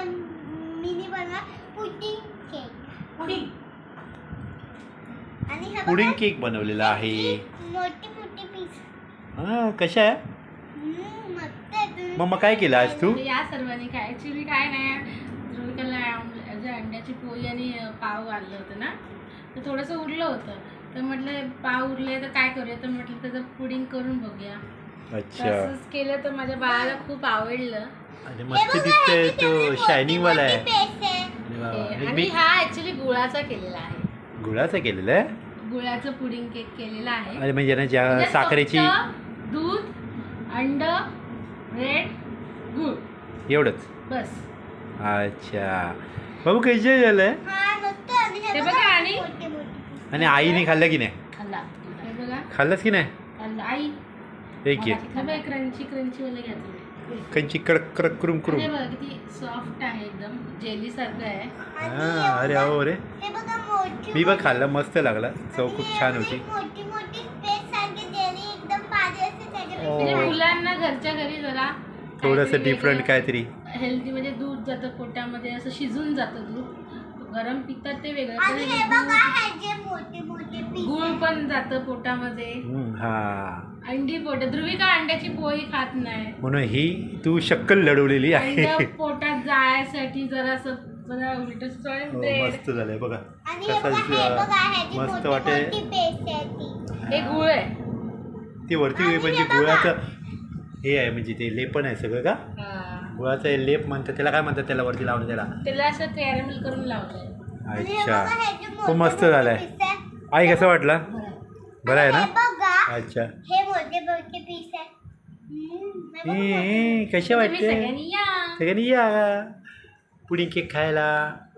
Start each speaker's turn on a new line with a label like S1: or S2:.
S1: Mini बनवा pudding cake. आणि हा
S2: पुडिंग
S1: बघा,
S2: केक बनवलेला आहे.
S1: मोठी मोठी पीस.
S2: कशा आहे
S1: मस्त आहे. तुम्ही
S2: मग काय केलं आज तू?
S3: या सर्वांनी काय ऍक्च्युली काय नाही, ध्रुविकाला अंड्याची पोळी आणि पाव आणलं होतं ना, तर थोडंसं उरलं होतं. तर म्हटलं पाव उरले तर काय करूया, तर म्हटलं त्याचं पुडिंग करून बघूया.
S2: अच्छा.
S3: तसंच केलं तर माझ्या बाळाला खूप आवडलं.
S2: आणि मस्त दिसतंय तो, शायनिंग वाला आहे.
S1: पेस्ट आहे.
S3: आणि हा ऍक्च्युली गुळाचा केलेला आहे.
S2: गुळाचं केलेलं आहे.
S3: गुळाचं पुडिंग केक केलेला आहे.
S2: अरे म्हणजे ना ज्या
S3: त्याच्यात
S2: साखरेची
S3: फक्त दूध, अंड, ब्रेड, गुळ
S2: एवढंच.
S3: बस.
S2: अच्छा बाबू कसं झालंय?
S1: हा मस्त. आणि हे
S3: हे बघा, आणि
S1: मोठे मोठे.
S2: आणि आईने खाल्लं की नाही?
S3: खाल्ला. हे बघा,
S2: खाल्लंच की नाही?
S3: खाल्ला. आई
S2: एक घे.
S3: हे बघा, क्रंची क्रंची वाले घातले.
S2: कंची कडक कडक करून
S3: हे
S2: करून.
S3: बघा किती सॉफ्ट आहे, एकदम जेली सारखं आहे.
S2: हा अरे हो रे,
S1: हे बघा मोठी.
S2: मी बघ खाल्लं, मस्त लागला. चव खूप छान होती.
S1: मोठी मोठी पेस्ट सारखी जेली एकदम पाहिजे असते त्याच्यापेक्षा.
S3: म्हणजे
S2: हो.
S3: मुलांना घरच्या घरी जरा
S2: थोडंसं डिफरंट काहीतरी.
S3: हेल्दी, म्हणजे दूध जातं पोटामध्ये, असं शिजून जातं दूध. गरम पितात ते वेगळं, पण
S1: आणि हे बघा ह्याचे मोठे मोठे पीस.
S3: गुळ पण जातं पोटामध्ये.
S2: हा
S3: अंडी पोट. ध्रुविका अंड्याची पोळी खात नाही,
S2: म्हणून ही तू शक्कल लढवलेली आहे.
S3: अंड पोटात जायसाठी जरासं जरा उलट
S2: हो, मस्त झालंय बघा.
S1: आणि हे बघा ह्याची
S2: मस्त
S1: मोठी
S2: वाटे.
S1: मोठी पेस्ट आहे ती.
S3: हे गुळ आहे.
S2: ती वरती
S1: आणि
S2: म्हणजे
S1: हे बघा.
S2: गुळाचं हे आहे, म्हणजे ते लेपन आहे सगळं का?
S3: हा.
S2: गुळाचं हे लेप म्हणतात त्याला, काय म्हणतात त्याला वरती लावणं त्याला?
S3: त्याला असं कॅरमेल करून लावलंय.
S1: आणि हे
S2: अच्छा
S1: बघा ह्याचे
S2: खूप
S1: मोठे
S2: मस्त
S1: मोठे
S2: झालाय.
S1: piece आहे.
S2: आई कसं वाटला? बरं आहे
S1: आणि
S2: ना?
S1: हे बघा
S2: अच्छा.
S1: हे मोठे मोठे पीस आहे. हे बघा मोठे.
S2: कशा
S3: तुम्ही
S2: वाटते?
S3: सगळ्यांनी या.
S2: सगळ्यांनी या पुडिंग केक खायला.